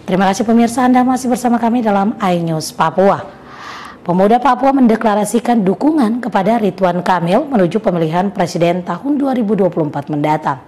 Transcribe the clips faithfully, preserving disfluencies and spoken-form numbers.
Terima kasih pemirsa, Anda masih bersama kami dalam iNews Papua. Pemuda Papua mendeklarasikan dukungan kepada Ridwan Kamil menuju pemilihan presiden tahun dua ribu dua puluh empat mendatang.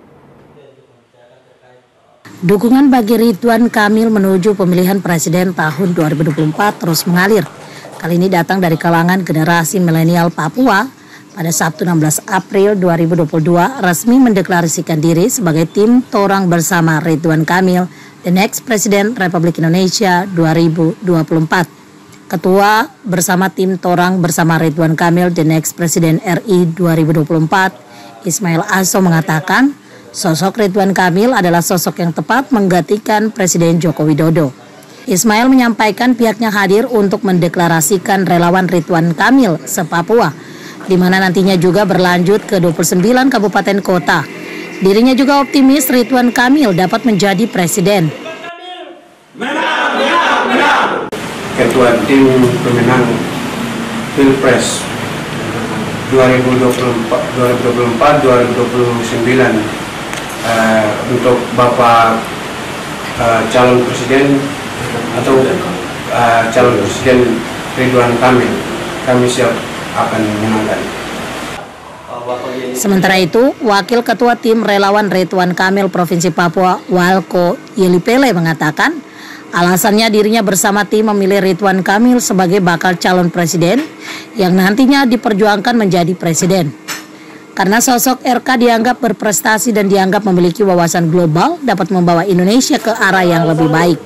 Dukungan bagi Ridwan Kamil menuju pemilihan presiden tahun dua ribu dua puluh empat terus mengalir. Kali ini datang dari kalangan generasi milenial Papua. Pada Sabtu enam belas April dua ribu dua puluh dua resmi mendeklarasikan diri sebagai tim Torang Bersama Ridwan Kamil, the next President Republik Indonesia dua ribu dua puluh empat. Ketua bersama tim Torang Bersama Ridwan Kamil, the next President R I dua ribu dua puluh empat, Ismail Aso mengatakan, sosok Ridwan Kamil adalah sosok yang tepat menggantikan Presiden Joko Widodo. Ismail menyampaikan pihaknya hadir untuk mendeklarasikan relawan Ridwan Kamil se-Papua, di mana nantinya juga berlanjut ke dua puluh sembilan kabupaten kota. Dirinya juga optimis Ridwan Kamil dapat menjadi presiden. Menang, menang, menang. Ketua tim pemenang Pilpres dua ribu dua puluh empat dua ribu dua puluh sembilan uh, untuk Bapak uh, calon presiden atau uh, calon presiden Ridwan Kamil, kami siap akan menangkan. Sementara itu, Wakil Ketua Tim Relawan Ridwan Kamil Provinsi Papua, Walko Yelipele mengatakan, alasannya dirinya bersama tim memilih Ridwan Kamil sebagai bakal calon presiden yang nantinya diperjuangkan menjadi presiden. Karena sosok R K dianggap berprestasi dan dianggap memiliki wawasan global dapat membawa Indonesia ke arah yang lebih baik.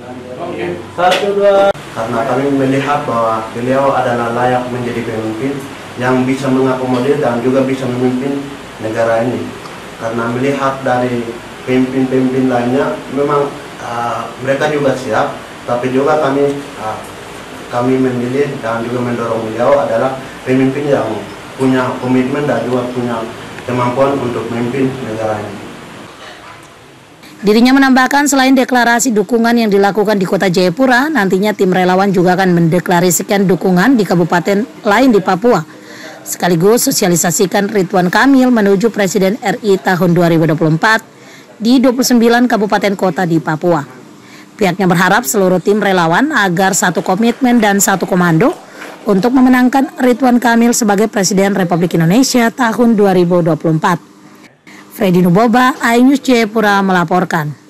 Karena kami melihat bahwa beliau adalah layak menjadi pemimpin yang bisa mengakomodir dan juga bisa memimpin negara ini. Karena melihat dari pemimpin-pemimpin lainnya, memang uh, mereka juga siap, tapi juga kami uh, kami memilih dan juga mendorong beliau adalah pemimpin yang punya komitmen dan juga punya kemampuan untuk memimpin negara ini. Dirinya menambahkan selain deklarasi dukungan yang dilakukan di kota Jayapura, nantinya tim relawan juga akan mendeklarasikan dukungan di kabupaten lain di Papua. Sekaligus sosialisasikan Ridwan Kamil menuju Presiden R I tahun dua ribu dua puluh empat di dua puluh sembilan kabupaten kota di Papua. Pihaknya berharap seluruh tim relawan agar satu komitmen dan satu komando untuk memenangkan Ridwan Kamil sebagai Presiden Republik Indonesia tahun dua ribu dua puluh empat. Freddy Nuboba, iNews Jayapura melaporkan.